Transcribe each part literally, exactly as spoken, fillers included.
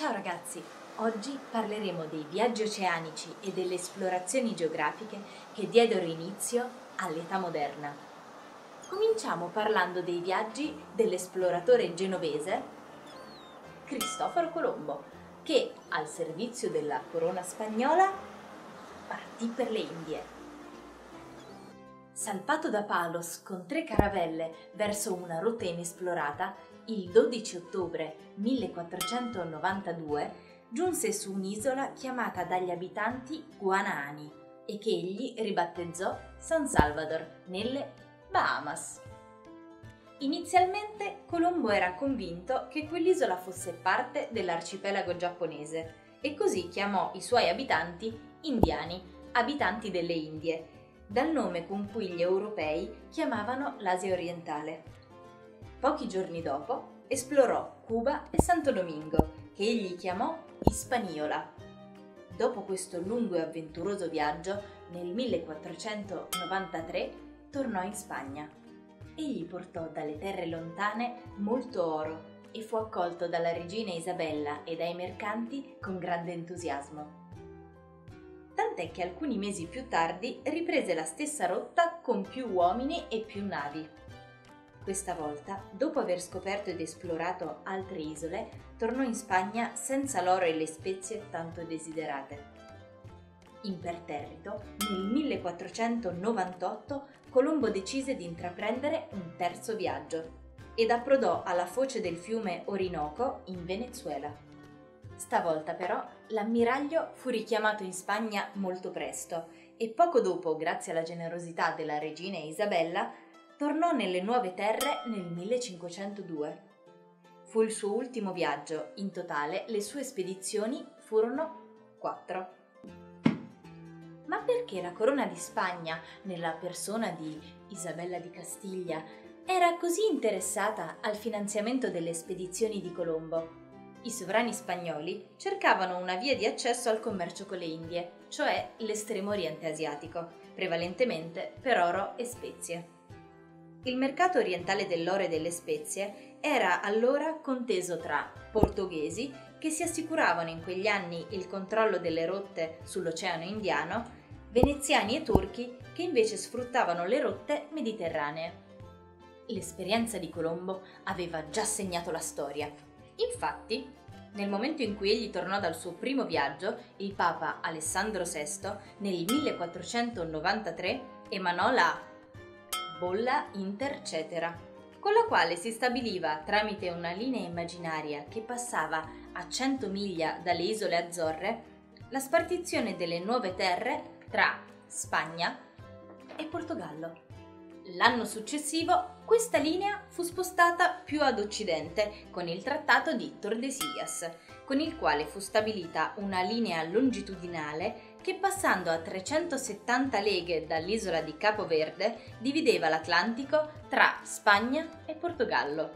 Ciao ragazzi, oggi parleremo dei viaggi oceanici e delle esplorazioni geografiche che diedero inizio all'età moderna. Cominciamo parlando dei viaggi dell'esploratore genovese Cristoforo Colombo, che al servizio della corona spagnola partì per le Indie. Salpato da Palos con tre caravelle verso una rotta inesplorata, il dodici ottobre millequattrocentonovantadue giunse su un'isola chiamata dagli abitanti Guanaani e che egli ribattezzò San Salvador, nelle Bahamas. Inizialmente Colombo era convinto che quell'isola fosse parte dell'arcipelago giapponese e così chiamò i suoi abitanti indiani, abitanti delle Indie, dal nome con cui gli europei chiamavano l'Asia orientale. Pochi giorni dopo esplorò Cuba e Santo Domingo, che egli chiamò Hispaniola. Dopo questo lungo e avventuroso viaggio, nel millequattrocentonovantatré tornò in Spagna. Egli portò dalle terre lontane molto oro e fu accolto dalla regina Isabella e dai mercanti con grande entusiasmo. Tant'è che alcuni mesi più tardi riprese la stessa rotta con più uomini e più navi. Questa volta, dopo aver scoperto ed esplorato altre isole, tornò in Spagna senza l'oro e le spezie tanto desiderate. Imperterrito, nel millequattrocentonovantotto Colombo decise di intraprendere un terzo viaggio ed approdò alla foce del fiume Orinoco in Venezuela. Stavolta però l'ammiraglio fu richiamato in Spagna molto presto e poco dopo, grazie alla generosità della regina Isabella, tornò nelle nuove terre nel millecinquecentodue. Fu il suo ultimo viaggio, in totale le sue spedizioni furono quattro. Ma perché la corona di Spagna, nella persona di Isabella di Castiglia, era così interessata al finanziamento delle spedizioni di Colombo? I sovrani spagnoli cercavano una via di accesso al commercio con le Indie, cioè l'estremo oriente asiatico, prevalentemente per oro e spezie. Il mercato orientale dell'oro e delle spezie era allora conteso tra portoghesi, che si assicuravano in quegli anni il controllo delle rotte sull'Oceano Indiano, veneziani e turchi, che invece sfruttavano le rotte mediterranee. L'esperienza di Colombo aveva già segnato la storia. Infatti, nel momento in cui egli tornò dal suo primo viaggio, il Papa Alessandro sesto, nel millequattrocentonovantatré, emanò la Bolla Inter Cetera, con la quale si stabiliva, tramite una linea immaginaria che passava a cento miglia dalle isole Azzorre, la spartizione delle nuove terre tra Spagna e Portogallo. L'anno successivo questa linea fu spostata più ad occidente con il Trattato di Tordesillas, con il quale fu stabilita una linea longitudinale che, passando a trecentosettanta leghe dall'isola di Capo Verde, divideva l'Atlantico tra Spagna e Portogallo.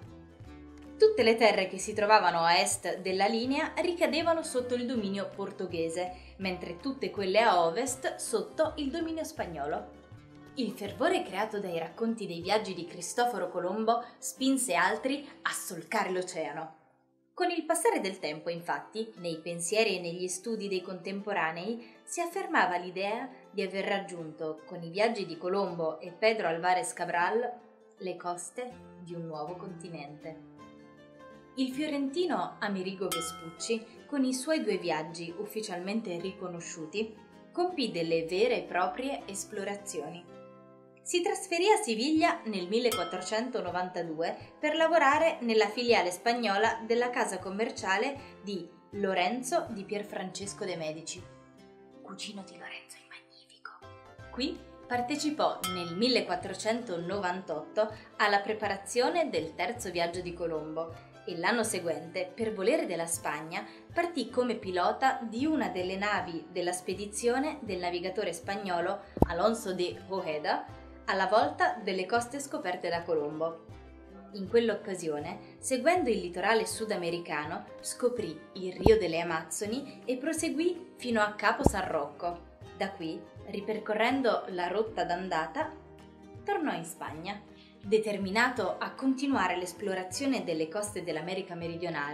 Tutte le terre che si trovavano a est della linea ricadevano sotto il dominio portoghese, mentre tutte quelle a ovest sotto il dominio spagnolo. Il fervore creato dai racconti dei viaggi di Cristoforo Colombo spinse altri a solcare l'oceano. Con il passare del tempo, infatti, nei pensieri e negli studi dei contemporanei si affermava l'idea di aver raggiunto, con i viaggi di Colombo e Pedro Álvarez Cabral, le coste di un nuovo continente. Il fiorentino Amerigo Vespucci, con i suoi due viaggi ufficialmente riconosciuti, compì delle vere e proprie esplorazioni. Si trasferì a Siviglia nel millequattrocentonovantadue per lavorare nella filiale spagnola della casa commerciale di Lorenzo di Pierfrancesco de' Medici. Cugino di Lorenzo il Magnifico. Qui partecipò nel millequattrocentonovantotto alla preparazione del terzo viaggio di Colombo e l'anno seguente, per volere della Spagna, partì come pilota di una delle navi della spedizione del navigatore spagnolo Alonso de Ojeda alla volta delle coste scoperte da Colombo. In quell'occasione, seguendo il litorale sudamericano, scoprì il Rio delle Amazzoni e proseguì fino a Capo San Rocco. Da qui, ripercorrendo la rotta d'andata, tornò in Spagna. Determinato a continuare l'esplorazione delle coste dell'America meridionale,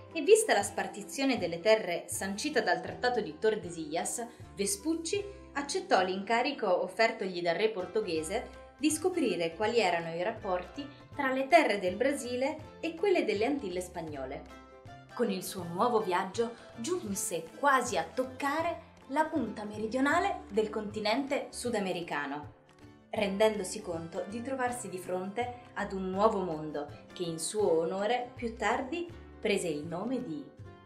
e vista la spartizione delle terre sancita dal Trattato di Tordesillas, Vespucci accettò l'incarico offertogli dal re portoghese di scoprire quali erano i rapporti tra le terre del Brasile e quelle delle Antille spagnole. Con il suo nuovo viaggio giunse quasi a toccare la punta meridionale del continente sudamericano, rendendosi conto di trovarsi di fronte ad un nuovo mondo che in suo onore più tardi prese il nome di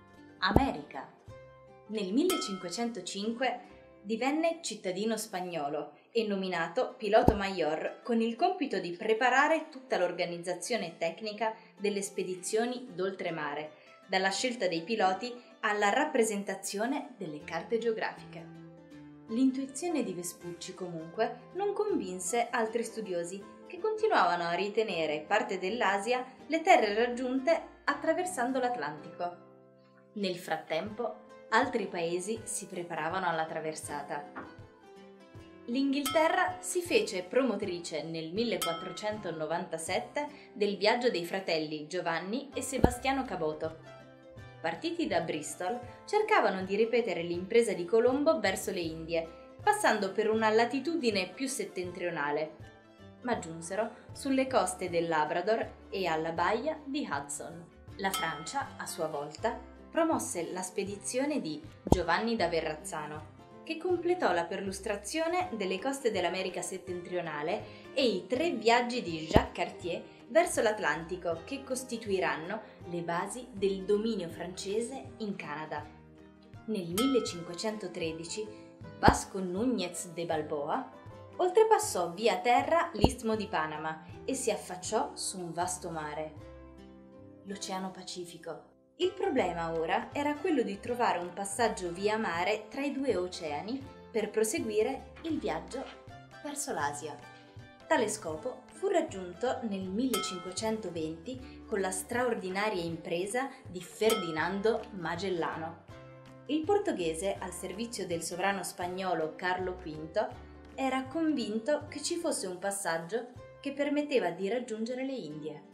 America. Nel millecinquecentocinque divenne cittadino spagnolo e nominato pilota mayor con il compito di preparare tutta l'organizzazione tecnica delle spedizioni d'oltremare, dalla scelta dei piloti alla rappresentazione delle carte geografiche. L'intuizione di Vespucci comunque non convinse altri studiosi che continuavano a ritenere parte dell'Asia le terre raggiunte attraversando l'Atlantico. Nel frattempo, altri paesi si preparavano alla traversata. L'Inghilterra si fece promotrice nel millequattrocentonovantasette del viaggio dei fratelli Giovanni e Sebastiano Caboto. Partiti da Bristol, cercavano di ripetere l'impresa di Colombo verso le Indie, passando per una latitudine più settentrionale, ma giunsero sulle coste del Labrador e alla baia di Hudson. La Francia, a sua volta, promosse la spedizione di Giovanni da Verrazzano, che completò la perlustrazione delle coste dell'America settentrionale e i tre viaggi di Jacques Cartier verso l'Atlantico che costituiranno le basi del dominio francese in Canada. Nel millecinquecentotredici Vasco Núñez de Balboa oltrepassò via terra l'Istmo di Panama e si affacciò su un vasto mare, l'Oceano Pacifico. Il problema ora era quello di trovare un passaggio via mare tra i due oceani per proseguire il viaggio verso l'Asia. Tale scopo fu raggiunto nel millecinquecentoventi con la straordinaria impresa di Ferdinando Magellano. Il portoghese, al servizio del sovrano spagnolo Carlo quinto, era convinto che ci fosse un passaggio che permetteva di raggiungere le Indie.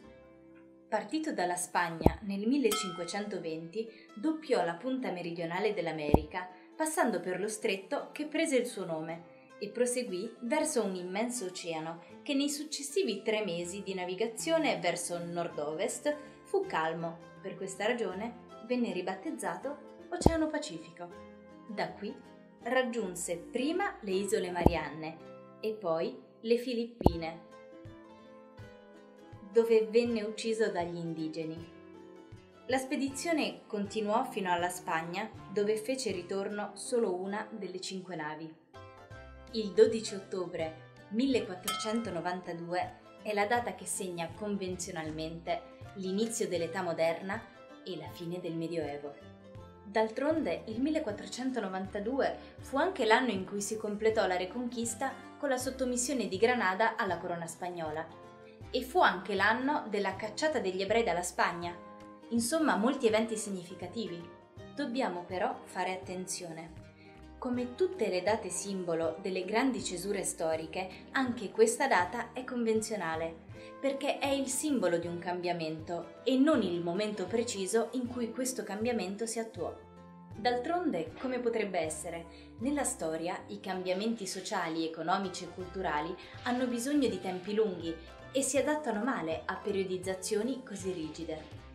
Partito dalla Spagna nel millecinquecentoventi, doppiò la punta meridionale dell'America, passando per lo stretto che prese il suo nome, e proseguì verso un immenso oceano che nei successivi tre mesi di navigazione verso nord-ovest fu calmo. Per questa ragione venne ribattezzato Oceano Pacifico. Da qui raggiunse prima le Isole Marianne e poi le Filippine, dove venne ucciso dagli indigeni. La spedizione continuò fino alla Spagna, dove fece ritorno solo una delle cinque navi. Il dodici ottobre millequattrocentonovantadue è la data che segna convenzionalmente l'inizio dell'età moderna e la fine del Medioevo. D'altronde il millequattrocentonovantadue fu anche l'anno in cui si completò la Reconquista con la sottomissione di Granada alla corona spagnola, e fu anche l'anno della cacciata degli ebrei dalla Spagna. Insomma, molti eventi significativi. Dobbiamo però fare attenzione. Come tutte le date simbolo delle grandi cesure storiche, anche questa data è convenzionale, perché è il simbolo di un cambiamento e non il momento preciso in cui questo cambiamento si attuò. D'altronde, come potrebbe essere? Nella storia i cambiamenti sociali, economici e culturali hanno bisogno di tempi lunghi e si adattano male a periodizzazioni così rigide.